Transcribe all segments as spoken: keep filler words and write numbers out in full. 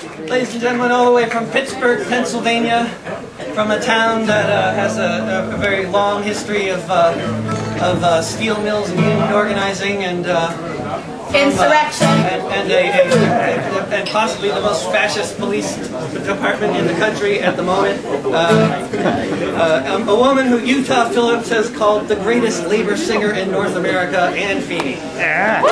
Ladies and gentlemen, all the way from Pittsburgh, Pennsylvania, from a town that uh, has a, a, a very long history of, uh, of uh, steel mills and union organizing and uh, from, insurrection uh, and, and, a, a, a, and possibly the most fascist police department in the country at the moment. Uh, uh, a woman who Utah Phillips has called the greatest labor singer in North America, and Feeney. Yeah.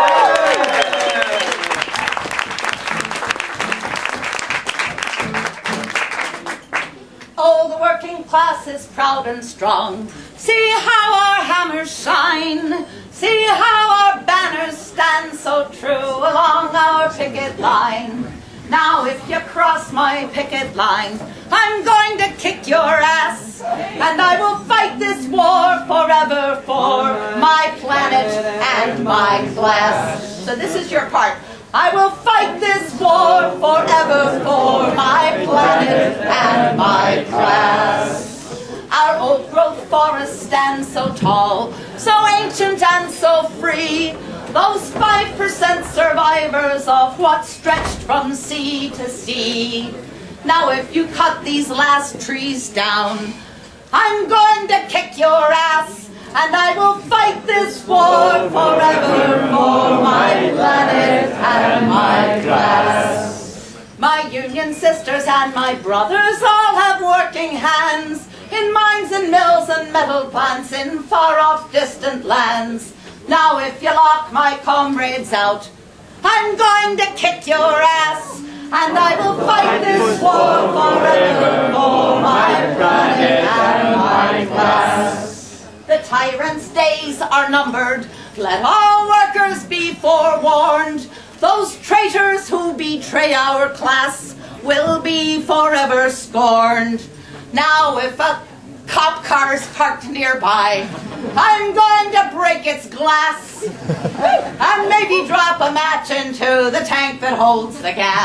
Oh, the working class is proud and strong. See how our hammers shine. See how our banners stand so true along our picket line. Now if you cross my picket line, I'm going to kick your ass. And I will fight this war forever for my planet and my class. So this is your part. I will fight this war forever for my planet and my class. Our old growth forests stand so tall, so ancient and so free. Those five percent survivors of what stretched from sea to sea. Now if you cut these last trees down, I'm going to kick your ass. And I will fight this war forever for my planet and my class. My union sisters and my brothers all have working hands in mines and mills and metal plants in far-off distant lands. Now if you lock my comrades out, I'm going to kick your ass. And I will fight this war forever for my planet and my class. The tyrant's days are numbered, let all workers be forewarned. Those traitors who betray our class will be forever scorned. Now if a cop car is parked nearby, I'm going to break its glass and maybe drop a match into the tank that holds the gas.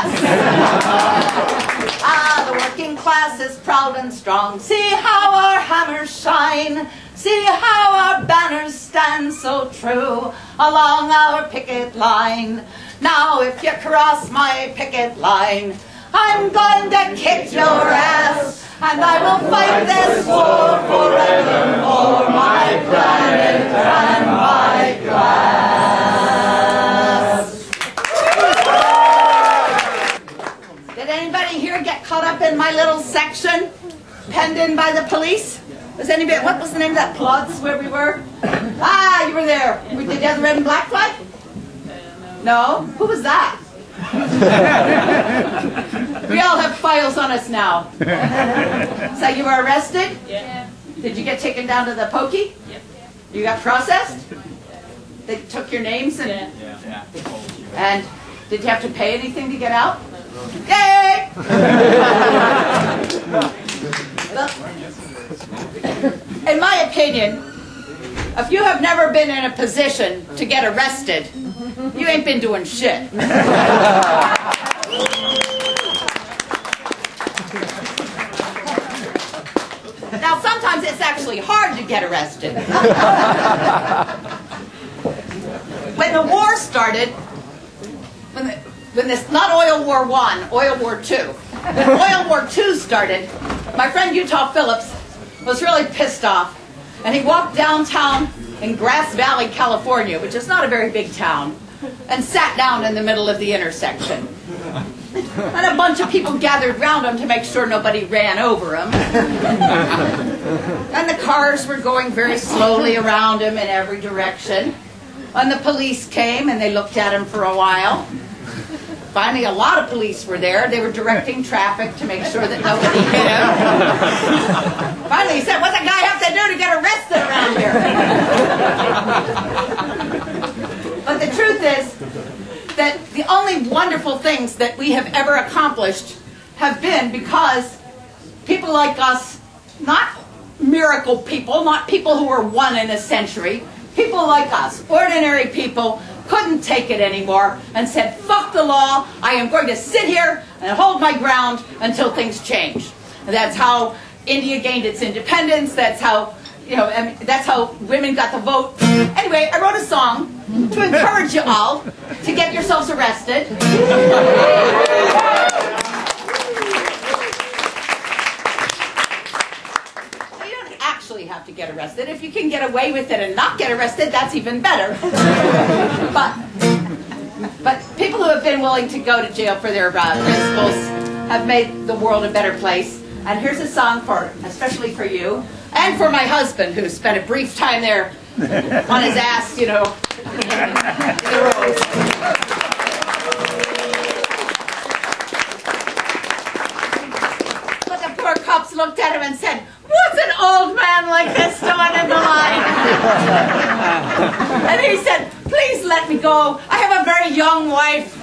Ah, the working class is proud and strong. See how our hammers shine. See how our banners stand so true along our picket line. Now if you cross my picket line, I'm going to kick your ass. And I will fight this war forever for my planet and my class. Did anybody here get caught up in my little section penned in by the police? Was anybody, what was the name of that plots where we were? Ah, you were there. Did you have the red and black flag? No? Who was that? We all have files on us now. So you were arrested? Yeah. Did you get taken down to the pokey? Yep. You got processed? They took your names and... Yeah. And did you have to pay anything to get out? Yay! In my opinion, if you have never been in a position to get arrested, you ain't been doing shit. Now, sometimes it's actually hard to get arrested. When the war started, when, the, when this, not Oil War One, Oil War Two, when Oil War Two started, my friend Utah Phillips was really pissed off, and he walked downtown in Grass Valley, California, which is not a very big town, and sat down in the middle of the intersection. And a bunch of people gathered around him to make sure nobody ran over him. And the cars were going very slowly around him in every direction. And the police came and they looked at him for a while. Finally, a lot of police were there. They were directing traffic to make sure that nobody hit him. Finally, he said, "What's a guy have to do to get arrested around here?" But the truth is that the only wonderful things that we have ever accomplished have been because people like us, not miracle people, not people who were one in a century, people like us, ordinary people, couldn't take it anymore and said, "Fuck the law, I am going to sit here and hold my ground until things change." And that's how India gained its independence, that's how, you know, I mean, that's how women got the vote. Anyway, I wrote a song to encourage you all to get yourselves arrested. arrested. If you can get away with it and not get arrested, that's even better. but, but people who have been willing to go to jail for their uh, principles have made the world a better place. And here's a song for, especially for you, and for my husband, who spent a brief time there on his ass, you know, in the roads. But the poor cops looked at him and said, "What's an old man like this doing in the line?" And he said, "Please let me go. I have a very young wife.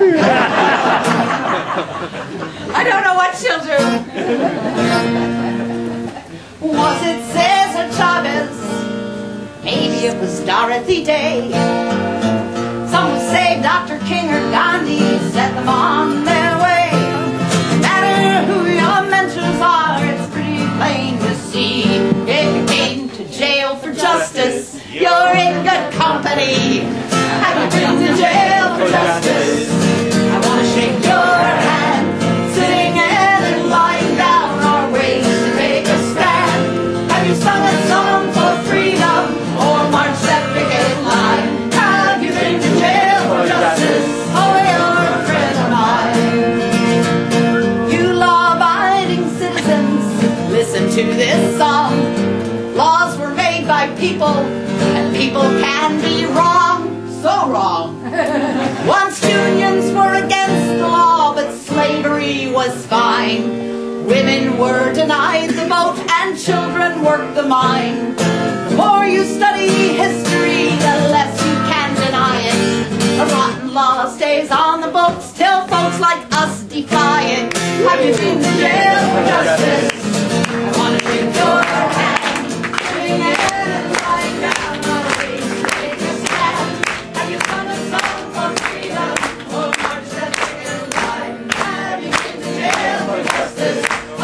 I don't know what she'll do." Was it Cesar Chavez? Maybe it was Dorothy Day. Some would say Doctor King or Gandhi set them on their way. No matter who your mentors are, it's pretty plain to see. If you came to jail for justice, you're in good company. Have you been to jail for justice? I want to shake your hand, sitting and lying down our ways to take a stand. Have you sung a song for freedom or marched that picket line? Have you been to jail for justice? Oh, you're a friend of mine. You law-abiding citizens, listen to this song. Laws were made by people, and people can be wrong. So wrong. Once unions were against the law, but slavery was fine. Women were denied the vote and children worked the mine. The more you study history, the less you can deny it. A rotten law stays on the books till folks like us defy it. Have you been to jail for justice? I want to shake your hand, sitting and lying down on a way to take a stand. Have you sung a song for freedom or marched that picket line? Have you been to jail for justice?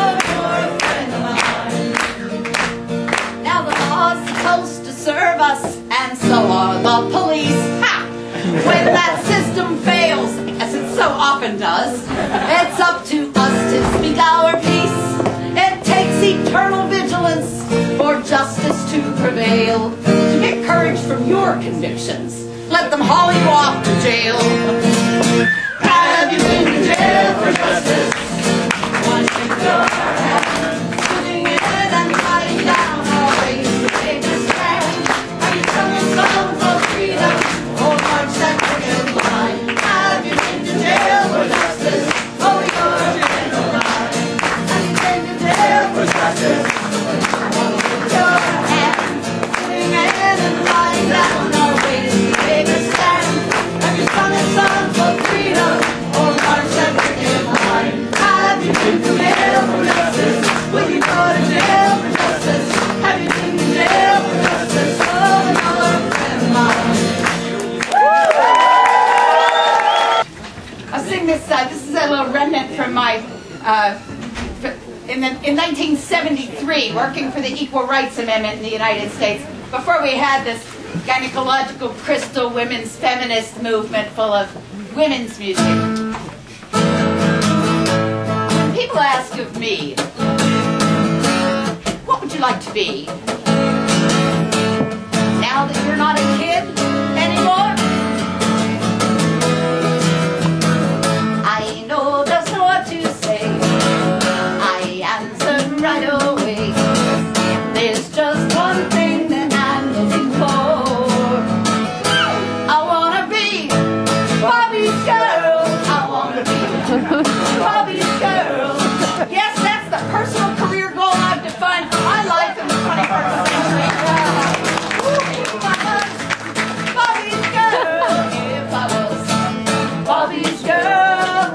Supposed to serve us, and so are the police. Ha! When that system fails, as it so often does, it's up to us to speak our piece. It takes eternal vigilance for justice to prevail. To get courage from your convictions, let them haul you off to jail. Have you been to jail for justice? One shake your hand, sitting in and lying down our ways. From my, uh, in, the, in nineteen seventy-three, working for the Equal Rights Amendment in the United States, before we had this gynecological crystal women's feminist movement full of women's music. People ask of me, what would you like to be? Now that you're not a kid anymore? I know just what to say. I answer right away. There's just one thing that I'm looking for. I wanna be Bobby's girl. I wanna be Bobby's girl. Yes, that's the personal career goal I've defined for my life in the twenty-first century. Bobby's girl. If I was Bobby's girl.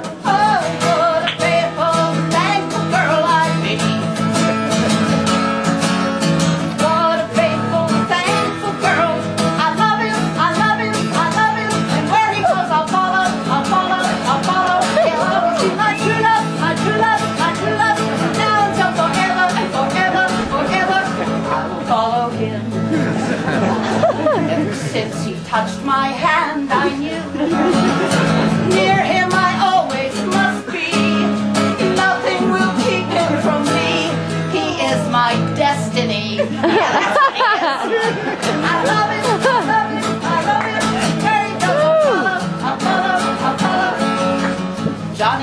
Since you touched my hand, I knew near him I always must be. Nothing will keep him from me. He is my destiny. Yeah, that's what he is.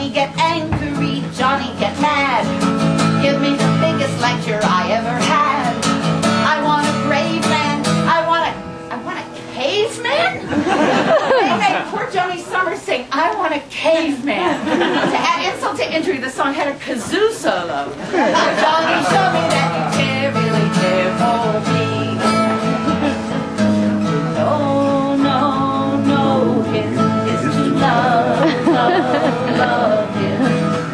Johnny get angry, Johnny get mad. Give me the biggest lecture I ever had. I want a brave man. I want a, I want a caveman? They made poor Johnny Summers sing, I want a caveman. To add insult to injury, the song had a kazoo solo. Johnny, show me that you care, really care for me. No, no, no, his is to love, love, love him.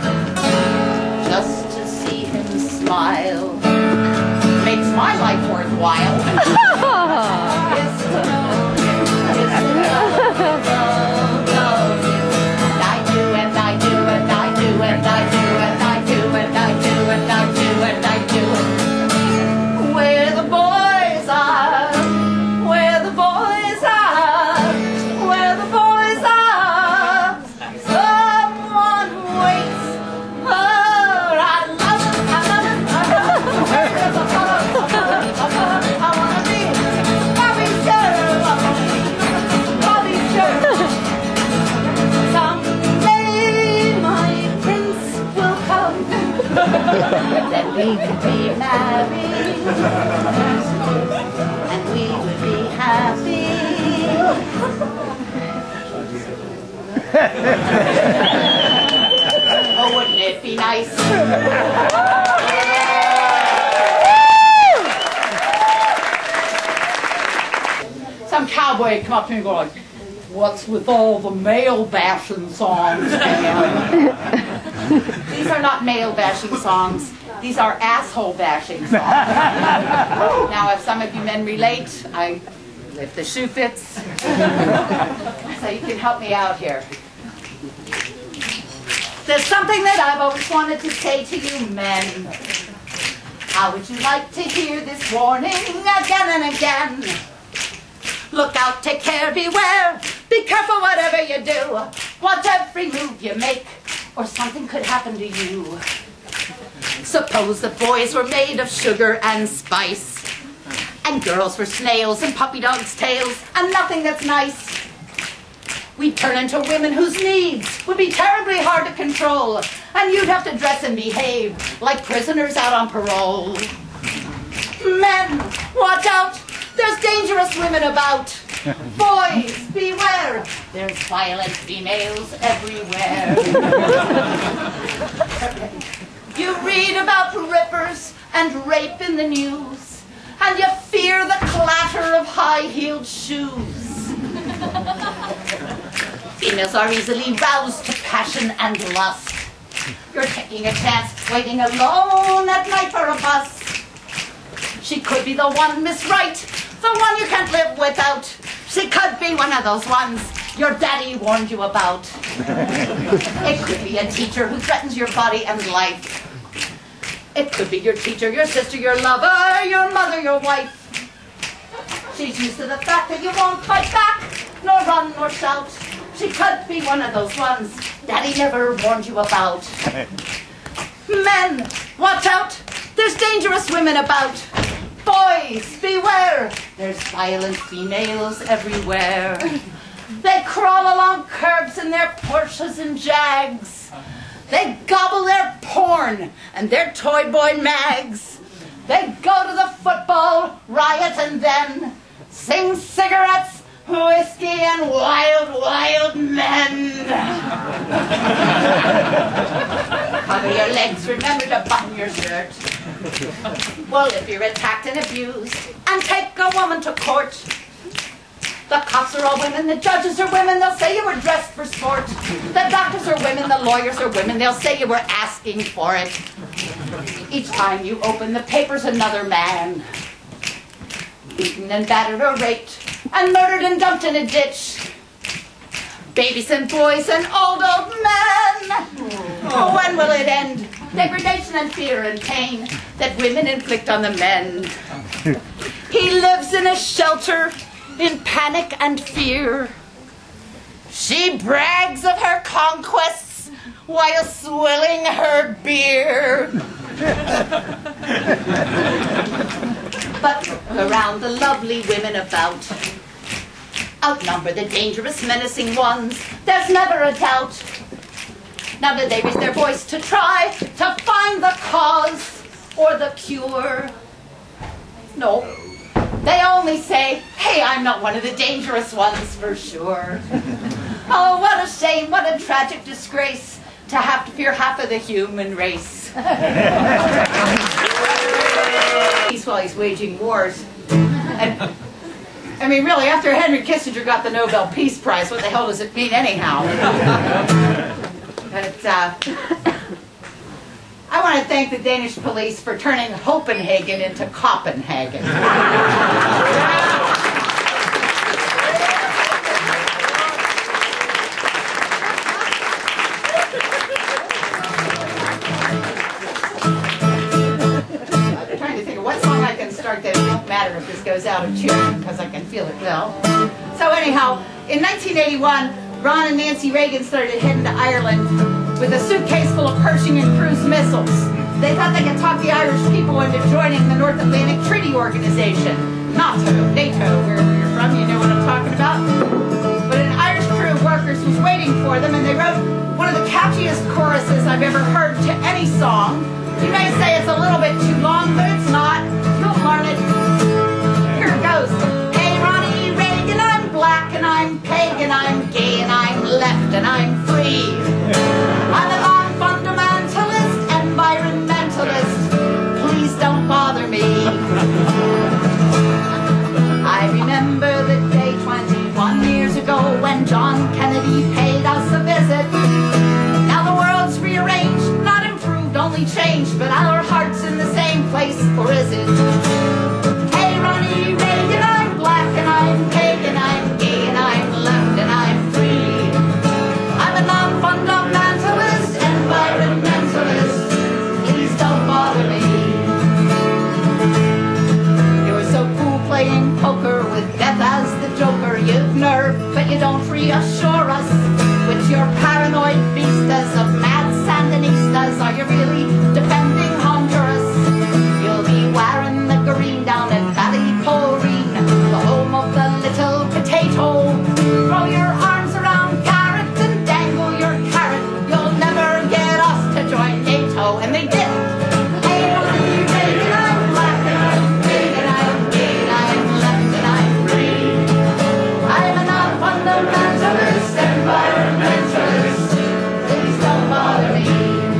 Just to see him smile makes my life worthwhile. It's to love him, it's to love, love, love him. And I do, and I do, and I do, and I do, and I do, and I do, and I do, and I do it. Where the boys are, where the boys are, where the boys are, someone waits. Oh, I love it, I love it, I love it. Where there's a fellow, a fellow, a fellow, I wanna be Bobby Sure, Bobby Sure. Someday my prince will come, then we could be married, and we would be happy. Oh, wouldn't it be nice? Some cowboy come up to me and go like, what's with all the male bashing songs, man? These are not male bashing songs. These are asshole bashing songs. Now, if some of you men relate, I, if the shoe fits, so you can help me out here. There's something that I've always wanted to say to you men. How would you like to hear this warning again and again? Look out, take care, beware. Be careful whatever you do. Watch every move you make, or something could happen to you. Suppose the boys were made of sugar and spice, and girls were snails and puppy dogs' tails, and nothing that's nice. We'd turn into women whose needs would be terribly hard to control, and you'd have to dress and behave like prisoners out on parole. Men, watch out! There's dangerous women about. Boys, beware! There's violent females everywhere. You read about rippers and rape in the news, and you fear the clatter of high-heeled shoes. Females are easily roused to passion and lust. You're taking a chance waiting alone at night for a bus. She could be the one, Miss Right, the one you can't live without. She could be one of those ones your daddy warned you about. It could be a teacher who threatens your body and life. It could be your teacher, your sister, your lover, your mother, your wife. She's used to the fact that you won't fight back, nor run, nor shout. She could be one of those ones daddy never warned you about. Men, watch out! There's dangerous women about. Boys, beware! There's violent females everywhere. They crawl along curbs in their Porsches and Jags. They gobble their porn and their Toy Boy mags. They go to the football riot and then sing cigarettes, whiskey, and wild, wild men. Cover your legs, remember to button your shirt. Well, if you're attacked and abused, and take a woman to court, the cops are all women, the judges are women, they'll say you were dressed for sport. The doctors are women, the lawyers are women, they'll say you were asking for it. Each time you open the paper's another man, beaten and battered or raped, and murdered and dumped in a ditch. Babies and boys and old, old men. Oh, when will it end? Degradation and fear and pain that women inflict on the men. He lives in a shelter in panic and fear. She brags of her conquests while swilling her beer. But around the lovely women about, outnumber the dangerous, menacing ones, there's never a doubt. Now did they raise their voice to try to find the cause or the cure? No. They only say, hey, I'm not one of the dangerous ones for sure. Oh, what a shame, what a tragic disgrace to have to fear half of the human race. While he's waging wars. And, I mean, really, after Henry Kissinger got the Nobel Peace Prize, what the hell does it mean anyhow? But, uh, I want to thank the Danish police for turning Copenhagen into Copenhagen. I'm trying to think of what song I can start that it won't matter if this goes out of tune, because I can feel it well. So anyhow, in nineteen eighty-one, Ron and Nancy Reagan started heading to Ireland with a suitcase full of Pershing and cruise missiles. They thought they could talk the Irish people into joining the North Atlantic Treaty Organization. NATO, NATO, wherever you're from, you know what I'm talking about. But an Irish crew of workers was waiting for them, and they wrote one of the catchiest choruses I've ever heard to any song. You may say it's a little bit too long, but it's not. You'll learn it. Here it goes. Hey, Ronnie Reagan, I'm black and I'm pagan, I'm gay and I'm left and I'm free. I'm a non-fundamentalist, environmentalist. Please don't bother me. I remember the day twenty-one years ago when John Kennedy paid us a visit. Now the world's rearranged, not improved, only changed, but our heart's in the same place, or is it? Hey, Ronnie Reagan, I'm black and I'm pagan, I'm gay and I'm left and I'm free. I'm a non-fundamentalist, environmentalist. Please don't bother me. You're so cool playing poker with death as the joker. You've nerve, but you don't reassure us with your paranoid vistas of mad Sandinistas. Are you really defending Honduras? You'll be wearing the green down at Ballyporeen, the home of the little potato. Throw your arms around Garrett and dangle your carrot. You'll never get us to join NATO. And they did. Hey, Ronnie Reagan, I'm black and I'm big and I'm gay and I'm left and I'm free. I'm a non-fundamentalist, environmentalist. Please don't bother me.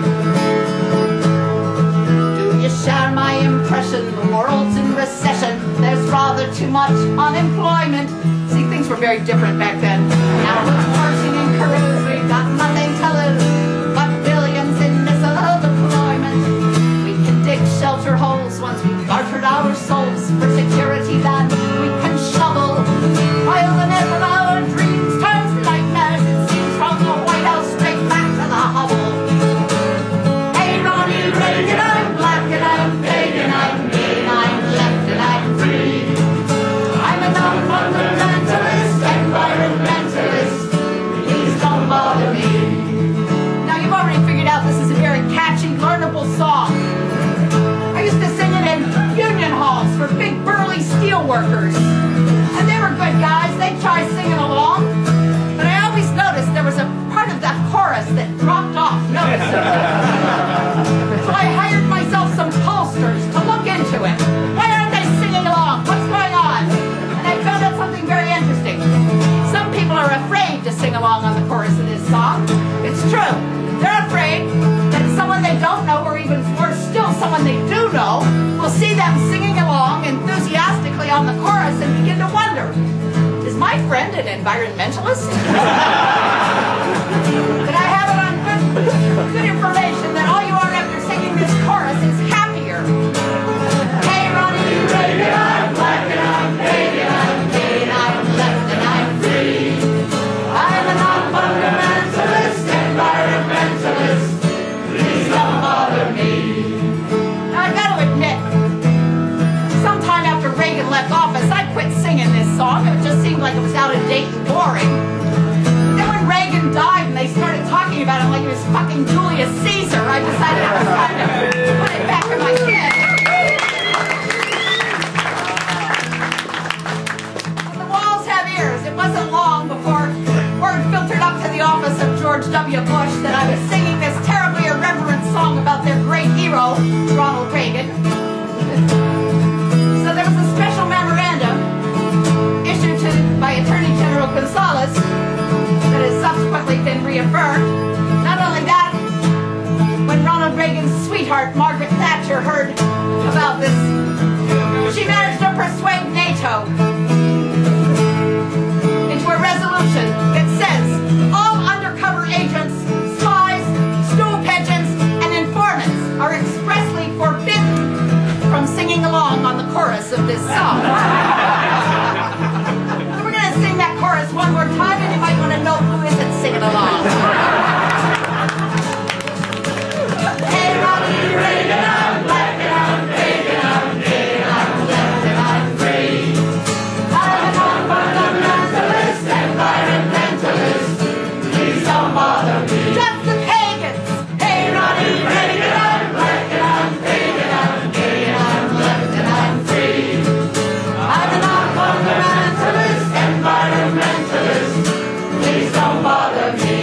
Do you share my impression? The world's in recession. There's rather too much unemployment. See, things were very different back then. Now with Pershing and cruise, we've got nothing to lose but billions in missile deployment. We can dig shelter holes once we've bartered our souls for security. Then we can shovel while the net of our dreams turns to nightmares. It seems from the White House straight back to the hovel. Hey, Ronnie Reagan, I'm black and I'm pagan, I'm gay and I'm left and I'm free. I'm a non-fundamentalist, environmentalist. Please don't bother me. Now you've already figured out this is a very catchy, learnable song. I used to sing it in union halls for big burly steel workers. And they were good guys. They'd try singing along. But I always noticed there was a part of that chorus that dropped off noticeably. So I hired myself some pollsters to look into it. Why aren't they singing along? What's going on? And I found out something very interesting. Some people are afraid to sing along on the chorus of this song. It's true. They're afraid that someone they don't know, or even worse still, someone they do know, will see them singing along enthusiastically on the chorus and begin to wonder, is my friend an environmentalist? But I have it on good, good information that all you are after singing this chorus is happier. Hey, Ronnie Reagan, I'm black and I'm pagan, I'm gay and I'm left and I'm free. I'm a non-fundamentalist, environmentalist. Please don't bother me. Now I gotta admit, sometime after Reagan left office, I quit singing this song. It just seemed like it was out of date and boring. Then when Reagan died and they started talking about him like he was fucking Julius Caesar, I decided it was time to put it back in my kid. But the walls have ears. It wasn't long before word filtered up to the office of George W. Bush that I was singing Reagan's sweetheart, Margaret Thatcher, heard about this, she managed to persuade NATO into a resolution that says all undercover agents, spies, stool pigeons, and informants are expressly forbidden from singing along on the chorus of this song. So we're going to sing that chorus one more time, and you might want to know who isn't singing along. Hey, Ronnie Reagan, I'm black and I'm big and I'm gay and I'm left and I'm free. I'm an environmentalist, environmentalist. Please don't bother me. Just the pagans. Hey, Ronnie Reagan, I'm black and I'm big and I'm gay and I'm left and I'm free. I'm an environmentalist, environmentalist. Please don't bother me.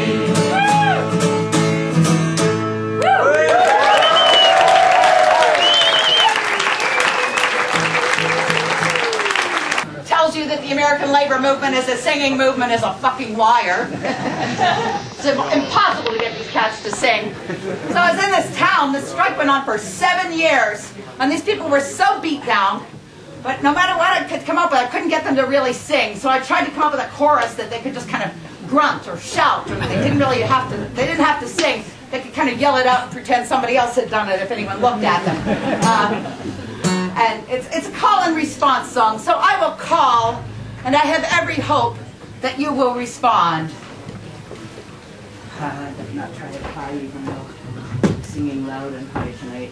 Tells you that the American labor movement is a singing movement is a fucking liar. It's impossible to get these cats to sing. So I was in this town, this strike went on for seven years, and these people were so beat down, but no matter what I could come up with, I couldn't get them to really sing. So I tried to come up with a chorus that they could just kind of grunt or shout, or they didn't really have to, they didn't have to sing. They could kind of yell it out and pretend somebody else had done it if anyone looked at them. Um, And it's, it's a call and response song. So I will call, and I have every hope that you will respond. Uh, I did not try to high, even though I'm singing loud and high tonight.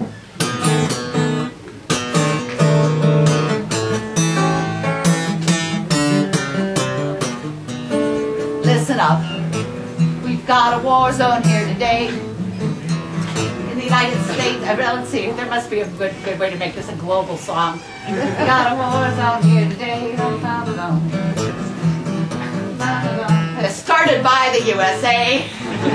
Listen up. We've got a war zone here today. In the United States, uh, let's see, there must be a good good way to make this a global song. We've got a war zone here today. Started by the U S A.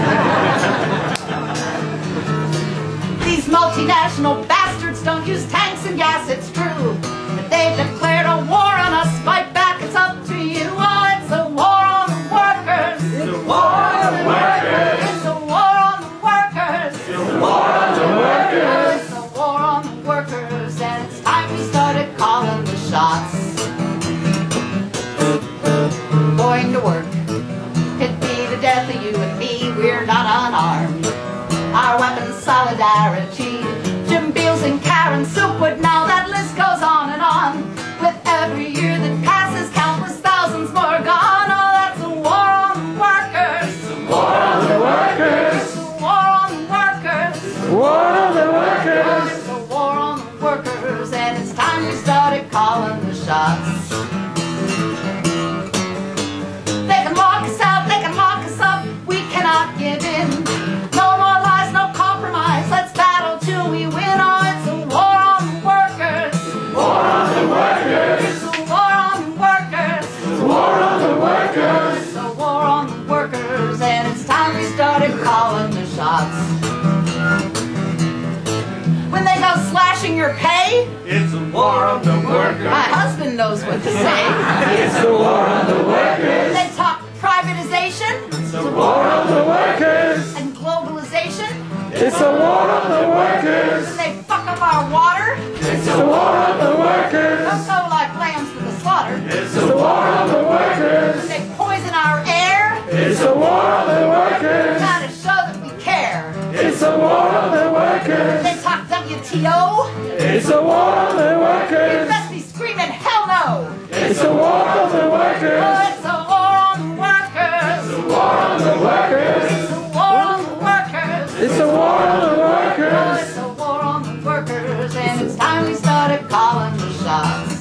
These multinational bastards don't use tanks and gas, it's true. But they've declared a war on us. Fight back, it's up to you. Oh, it's a war on the workers. It's a war on the workers. It's a war on the workers. It's a war on the workers. It's a war on the workers. And it's time we started calling the shots. Going to work. It'd be the death of you and me. We're not unarmed. Our weapons, solidarity. Jim Beals and Karen Silkwood. Now that list goes on and on. With every year that passes, countless thousands more gone. Oh, that's a war on the workers. It's a war on the workers. It's a war on the workers. It's a war on the workers. It's a war on the workers. And it's time we started calling the shots. They can lock us out, they can lock us up. We cannot give in. No more lies, no compromise. Let's battle till we win. Oh, it's a war on the workers. War on the workers. It's a war on the workers. It's a war on the workers. It's a war on the workers. And it's time we started calling the shots. When they go slashing your pay, it's a war on the workers. My husband knows what to say. It's a war on the workers. When they talk privatization, it's a war on the workers. And globalization, it's a war on the workers. When they fuck up our water, it's a war on the workers. Don't go like lambs to the slaughter. It's a war on the workers. When they poison our air, it's a war on the workers. We gotta show that we care. It's a war on the workers. When they talk W T O, it's a war on the workers. You best be screaming hell no. It's a war on the workers. Oh, it's a war on the workers. It's a war on the workers. It's a war on the workers. It's a war on the workers. Oh, it's a war on the workers. And it's time we started calling the shots.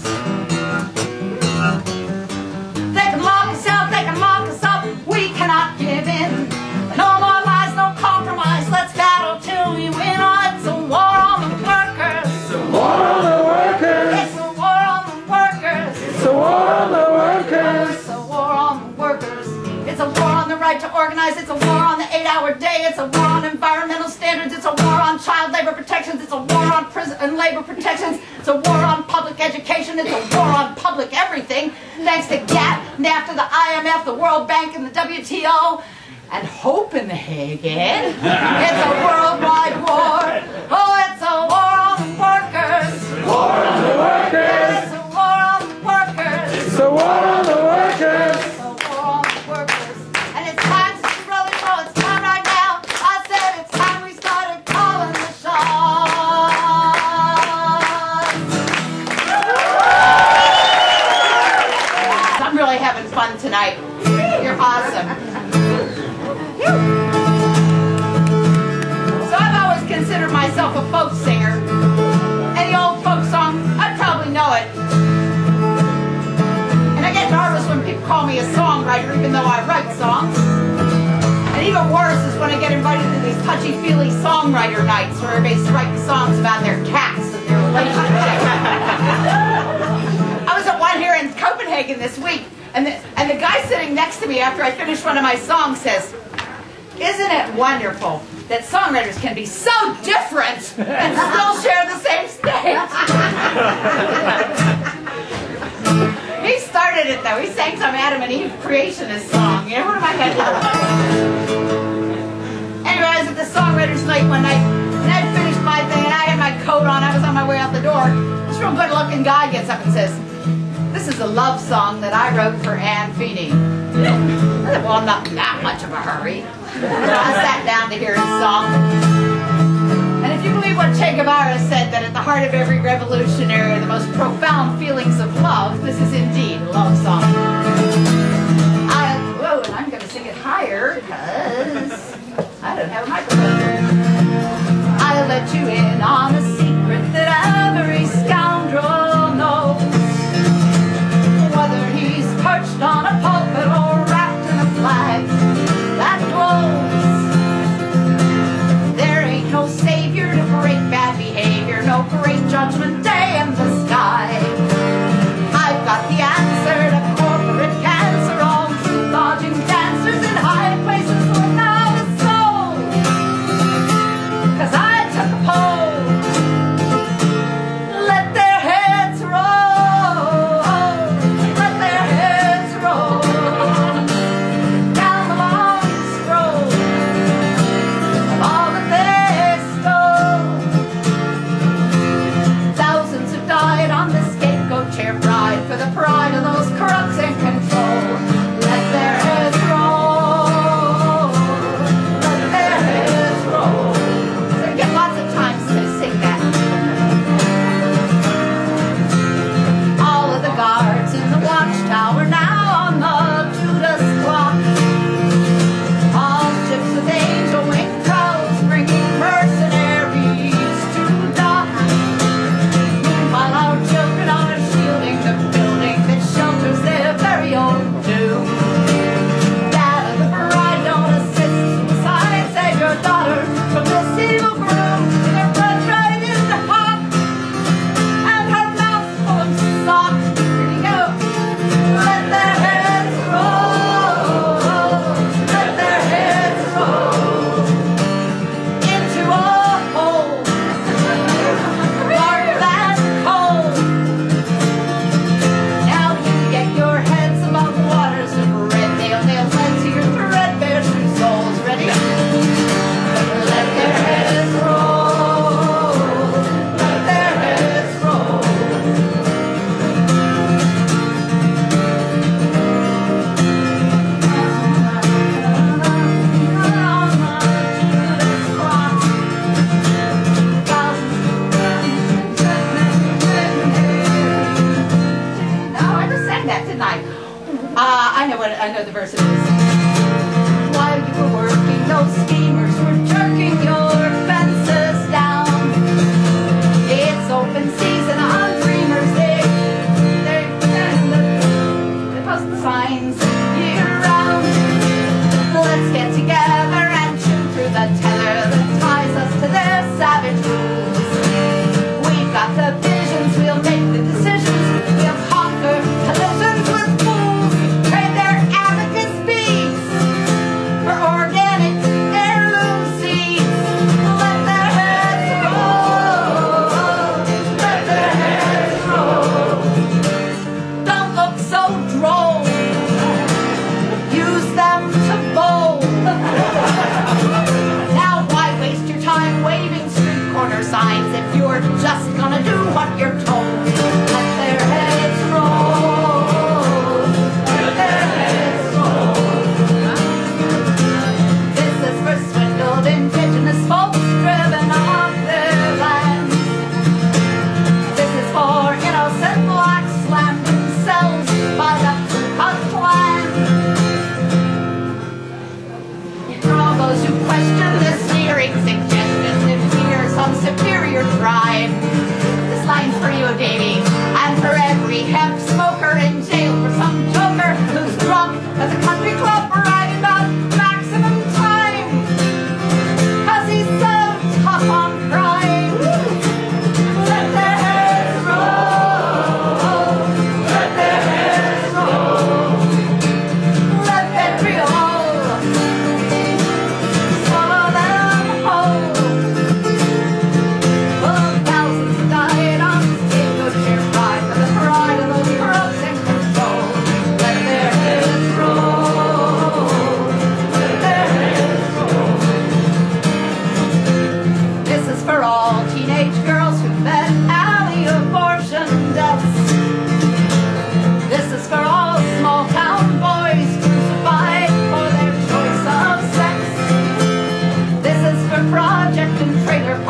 They can lock us out, they can lock us up. We cannot give in. No more lies, no compromise. Let's battle till we win. Oh, it's a war on the workers. It's a war on the workers. It's a war on the workers. It's a war on the workers. It's a war on the workers. It's a war on the right to organize. It's a war on the eight-hour day. It's a war on environmental standards. It's a war on child labor protections. It's a war on prison and labor protections. It's a war on public education. It's a war on public everything. Thanks to GATT, NAFTA, the I M F, the World Bank, and the W T O. And Copenhagen. It's a worldwide war. consider myself a folk singer. Any old folk song, I'd probably know it. And I get nervous when people call me a songwriter, even though I write songs. And even worse is when I get invited to these touchy-feely songwriter nights where everybody's writing songs about their cats and their relationships. I was at one here in Copenhagen this week, and the, and the guy sitting next to me after I finished one of my songs says, "Isn't it wonderful that songwriters can be so different and still share the same stage?" He started it though. He sang some Adam and Eve creationist song. You know, what am I head Anyway, I was at the songwriters night one night, and I'd finished my thing, and I had my coat on. I was on my way out the door. This real good-looking guy gets up and says, "This is a love song that I wrote for Anne Feeney." I said, "Well, I'm not in that much of a hurry." I sat down to hear his song. And if you believe what Che Guevara said, that at the heart of every revolutionary are the most profound feelings of love, this is indeed a love song. I, whoa, and I'm going to sing it higher because I don't have a microphone. I'll let you in on a secret that every scoundrel knows. Whether he's perched on a pulpit or wrapped in a flag that glows, there ain't no savior to break bad behavior, no great judgment day in the sky. I've got the answer to corporate cancer, all truth-dodging dancers in high places without a soul. 'Cause I took a poll. Let their heads roll, let their heads roll down the long scroll of all that they stole. Thousands have died on the scapegoat chair bride for the pride of those corrupts in control. Let their heads roll, let their heads roll. So you get lots of times to sing that. All of the guards in the watchtower now on the Judas clock. All ships with angel wing crows bringing mercenaries to dock. Meanwhile our children are shielding the building that shelters their very own doom. Dad of the bride don't assist suicide, save your daughter from this evil groom. Their blood right in the hop and her mouth full of sock. Here you go. Let their heads roll, let their heads roll into a hole, dark and cold. Now you get your heads above the waters of red nail, nails led to your threadbare true souls. Ready? Let their heads roll, let their heads roll. Oh, I just sang that, didn't I? Uh, I know what I know the verse it is. While you were working, those schemers were jerking your fences down. It's open season on dreamers. They they they post the signs year round. Let's get together and chew through the tether that ties us to their savage rules. We've got the visions, we'll make the decisions, we'll conquer collisions with fools. Trade their abacus beads for organic heirloom seeds. Let their heads roll, let their heads roll. Don't look so droll. Use them to bowl. Now why waste your time waving street corner signs if you're just gonna do what you're told? Let their heads roll, let their heads roll. This is for swindled indigenous folks driven off their lands. This is for innocent blacks slammed themselves by the Ku Klux Klan. For all those who question the sneering suggestions, if fears of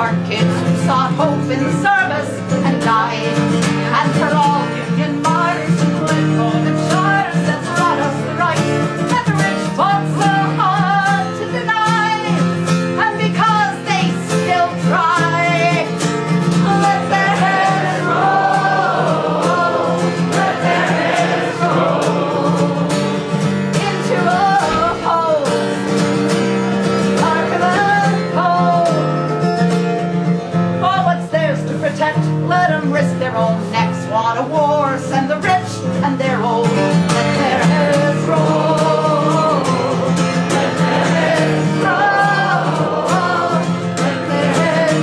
our kids who sought hope in service and died. And for all union martyrs who lived for the charters that brought us the rights that the rich fought so hard to deny. And because they still try, let their heads roll, let their heads roll into a hole, darker than coal. For what's theirs to protect, let them risk their own necks. Want a war, send the rich and their old. Let their heads roll, let their heads roll, let their heads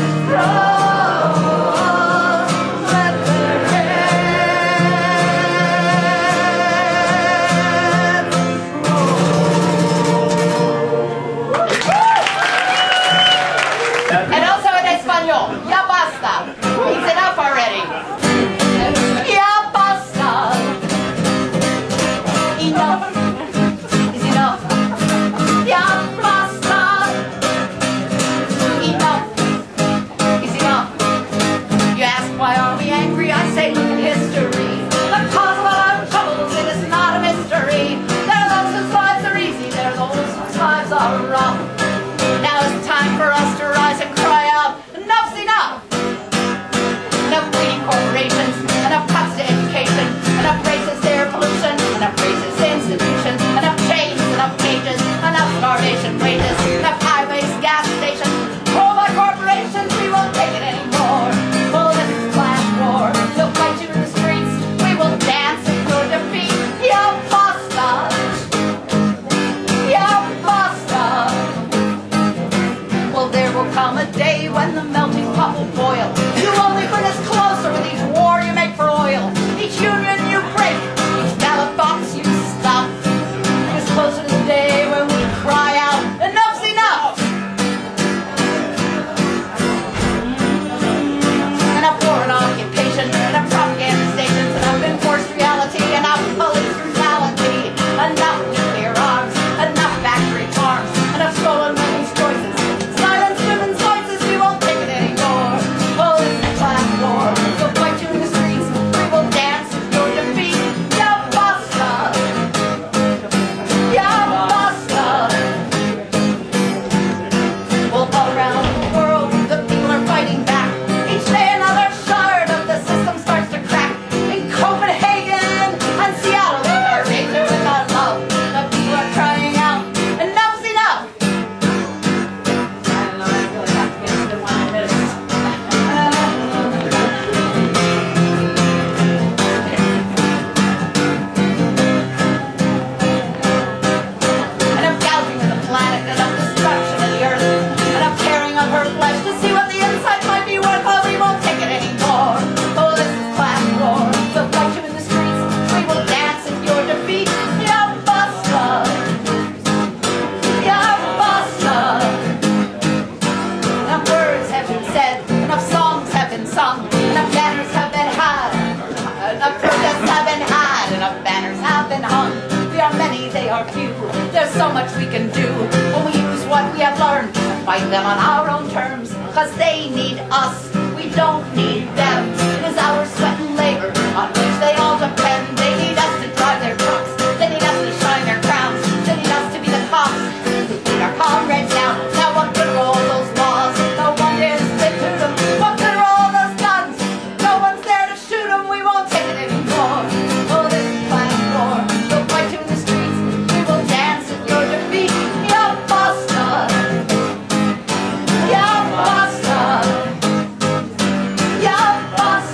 roll, let their heads roll. And also in Espanol, ya basta. It's enough already. Ya basta. Enough is enough. Ya basta. Enough is enough. You ask why are we angry? I say look at history. The cause of all our troubles, it is not a mystery. There are those whose lives are easy, there are those whose lives are rough. Now it's time for us to rise and cry out, enough's enough. Enough greedy corporations, enough cuts to education, enough racist air pollution, enough racist institutions, enough chains, enough cages, enough starvation wages, enough highways, gas stations, all by corporations, we won't take it anymore. Oh, this is class war, they'll fight you in the streets, we will dance in your defeat. Ya basta, ya basta. Well, there will come a day when the melting pot will boil. You only bring us closer with each war you make for oil. Each union you break, each ballot box you stop. Bring us closer to the day when we cry out, enough's enough. Enough war and occupation, enough propaganda stations, enough enforced reality, enough police brutality, enough nuclear arms, enough factory farms, enough stolen women's choices. Silence women's voices, we won't take it anymore. Oh, this is class war. We'll fight you in the streets, we will dance with your defeat. Ya basta, ya basta. Well, all around the world, the people are fighting back. Each day another shard of the system starts to crack. In Copenhagen and Seattle, with our razor, with our love, the people are crying out, enough's enough. I don't know, I really have to get into one of this. Enough gouging of the planet, enough destruction of the earth, enough tearing of her flesh to see what the inside might be worth. Oh, we won't take it anymore. Oh, this is class war. We'll fight you in the streets, we will dance in your defeat. Ya basta, ya basta. Enough words have been said, enough songs have been sung, enough banners have been had, enough protests have been had, enough banners have been hung. We are many, they are few, there's so much we can do when we use what we have learned and fight them on our own terms. Cause they need us, we don't need them. It is our sweat and labor on which they all depend. They need us to drive their trucks, they need us to shine their crowns, they need us to be the cops who beat our comrades down. Now what good are all those laws? No one dares stick to them. What good are all those guns? No one's there to shoot them. We won't take it anymore. Oh, this is class war. We'll fight you in the streets, we will dance at your defeat. Ya basta, ya basta, ya basta.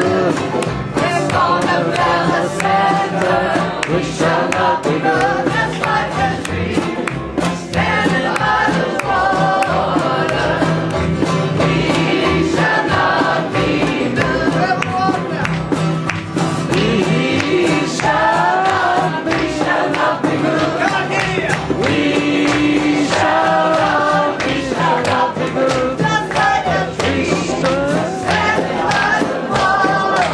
good. We're gonna build a center. We shall not be good. Just like a tree standing by the water. We shall not be moved. We shall not, we shall not be good. We shall not, we shall not be good. Just like a tree standing by the water.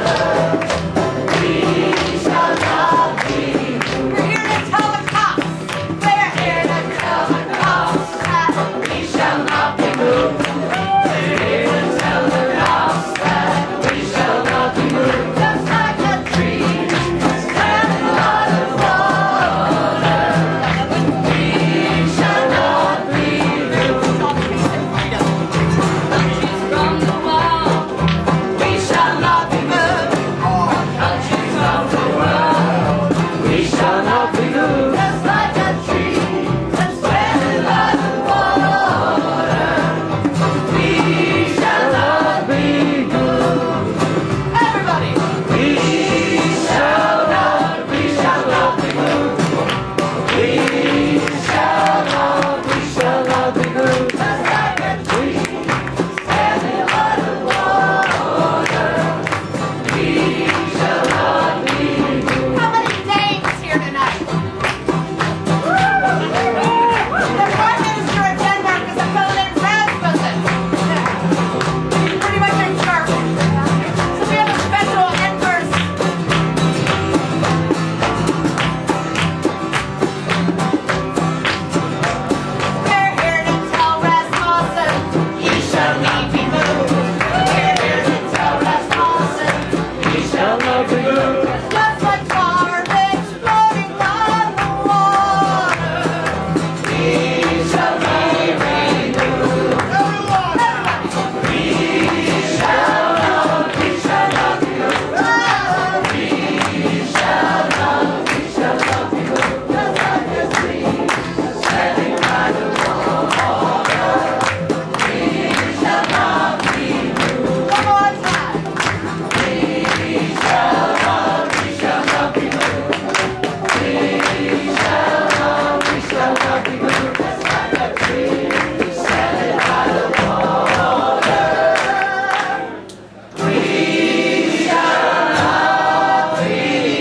We shall not be moved. We're here to tell the cops. We're here to tell the cops that we shall not be moved. We're here to tell the cops that we shall not be moved. Just like a tree standing by the water. We shall not be moved. Countries from the wall. We shall not be moved. Countries from the world. We shall not be good. Just like a tree that's standing by the water. We shall not Be good. Everybody. We shall not, we shall not be good. We shall not, we shall not be good. Just like a tree standing by the water. We shall not be moved. How many dames here tonight? The Prime Minister of Denmark is a fellow named Rasmussen. Pretty much in charge. So we have a special enverse. We're here to tell Rasmussen he shall not be moved. We're here to tell Rasmussen We shall not be good. just like garbage floating on the water. We shall be removed. We shall not, we shall not be good. We shall not, we shall not be good. Just like a tree Standing by the shall not be moved. One more time. we shall not, we shall not be good. We shall not, we shall not be good. Just like a tree Standing by the water. We shall not be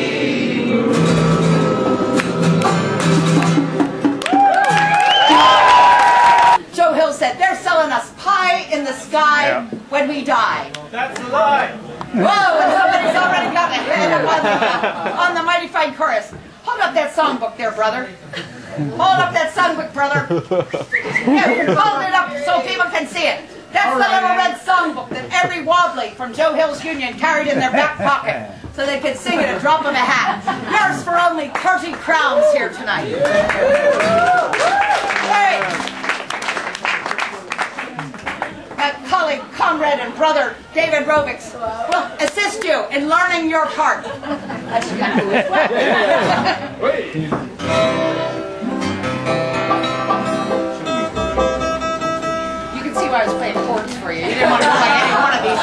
Joe Hill said, they're selling us pie in the sky when we die. That's a lie. Whoa, and somebody's already got the head up on the, on the mighty fine chorus. Hold up that songbook there, brother. Hold up that songbook, brother. Here, hold it up so people can see it. That's the little red songbook that every wobbly from Joe Hill's Union carried in their back pocket so they could sing at a drop of a hat. Yours for only thirty crowns here tonight. Hey. My colleague, comrade, and brother, David Robix, will assist you in learning your part. That's You can see why I was playing chords for you. You didn't want to play any one of these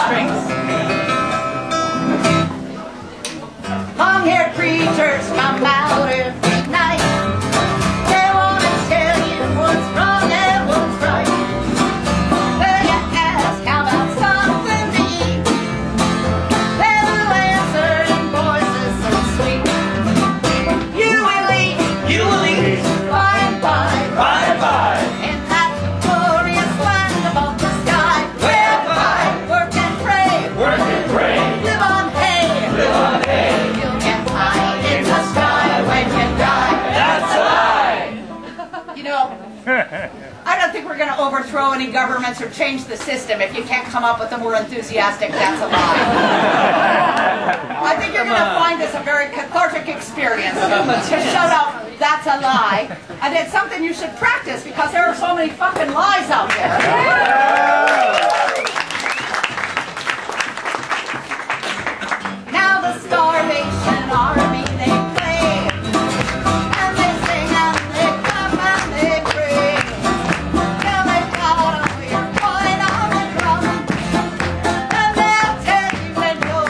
strings. Long-haired preachers come out every night. They want to tell you what's wrong and what's right. When you ask how about something to eat, they will answer in voices so sweet. You will eat, You will eat. fine, fine, Bye bye. in that glorious land above the sky. Where fight, work and pray, Work and pray. live on hay. Live on hay. You'll get high in the sky when you die. That's a lie. You know, I don't think we're going to overthrow any governments or change the system if you can't come up with a more enthusiastic "that's a lie." I think you're going to find this a very cathartic experience to shout out "that's a lie," and it's something you should practice because there are so many fucking lies out there. Now the Starvation Army, they play, and they sing and they clap and they pray. Till they've got all your coin on the drum, and they'll tell you when you're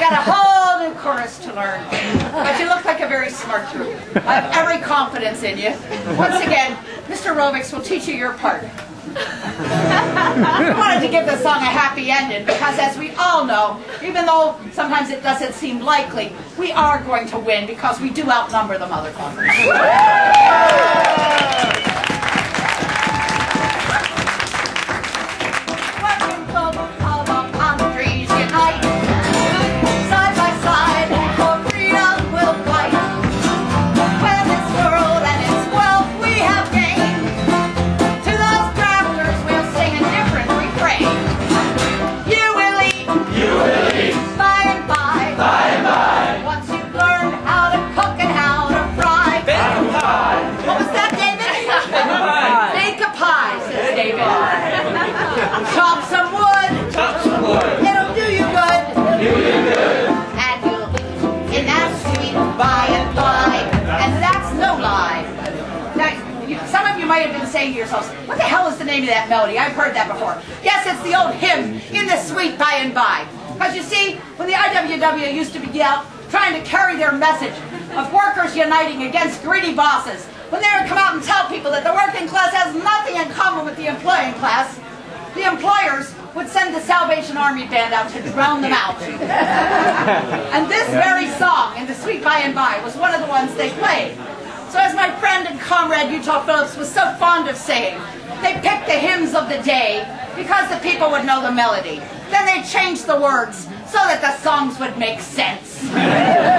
got a whole new chorus to learn. But you look like a very smart group. I have every confidence in you. Once again, Mister Rovics will teach you your part. I wanted to give this song a happy ending because, as we all know, even though sometimes it doesn't seem likely, we are going to win because we do outnumber the motherfuckers. Chop some wood. Chop some wood. It'll do you good. Do you good. And you'll eat in that sweet by and by. And that's no lie. Now, you, some of you might have been saying to yourselves, what the hell is the name of that melody? I've heard that before. Yes, it's the old hymn, In the Sweet By and By. Because you see, when the I W W used to be out trying to carry their message of workers uniting against greedy bosses, when they would come out and tell people that the working class has nothing in common with the employing class, the employers would send the Salvation Army band out to drown them out. And this very song, In the Sweet By and By, was one of the ones they played. So as my friend and comrade Utah Phillips was so fond of saying, they picked the hymns of the day because the people would know the melody. Then they changed the words so that the songs would make sense.